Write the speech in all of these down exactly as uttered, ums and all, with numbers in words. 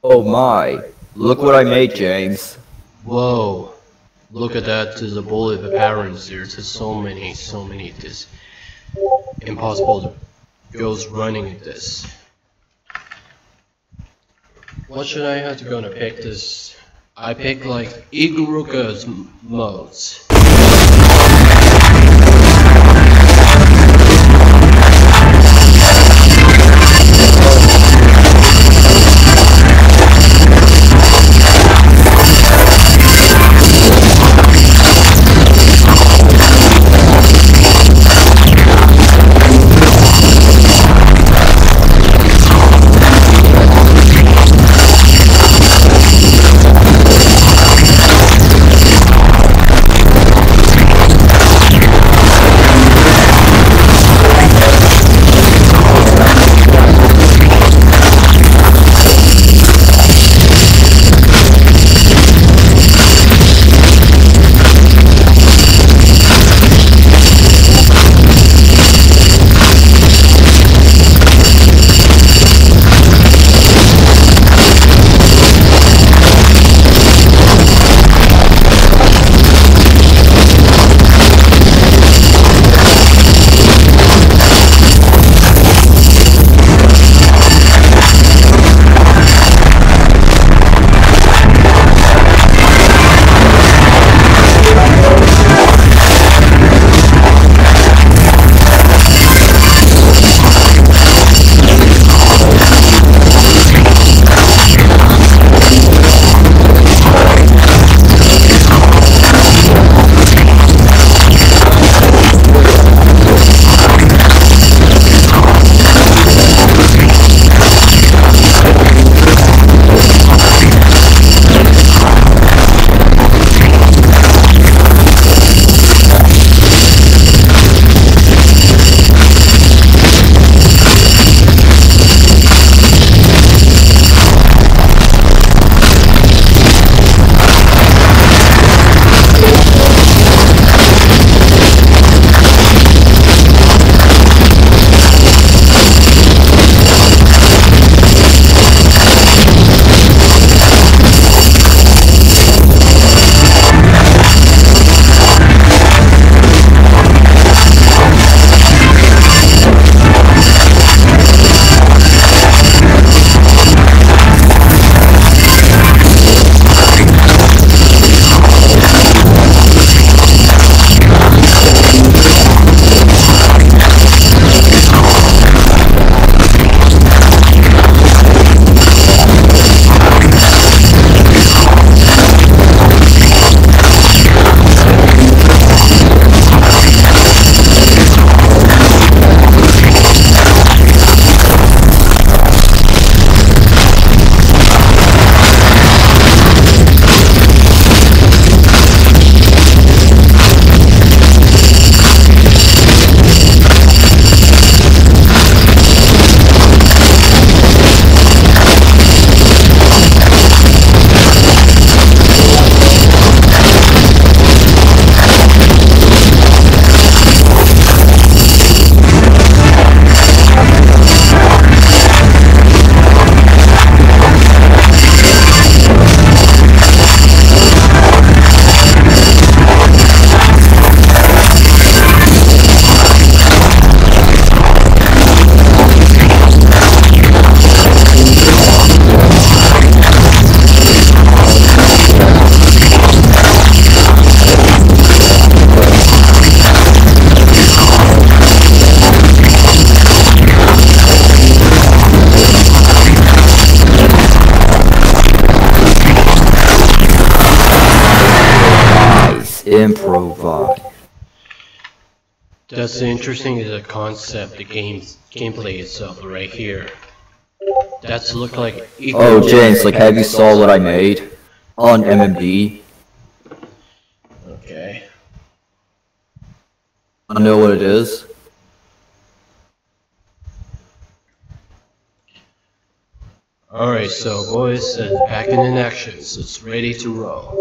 Oh my, look what I made, James. Whoa, look at that, there's a bullet of parents, there's so many, so many, this impossible to goes running at this. What should I have to go to pick this? I pick like Iguruka's modes. Improvise. That's interesting is the concept, the game's gameplay itself right here. That's look like Oh, James, like, have you saw what I made on M M D? Okay. I know what it is. Alright, so boys, uh, acting in actions, it's ready to roll.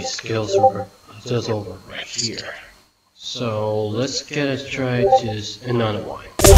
my skills are just over right here. So let's get a try to another one.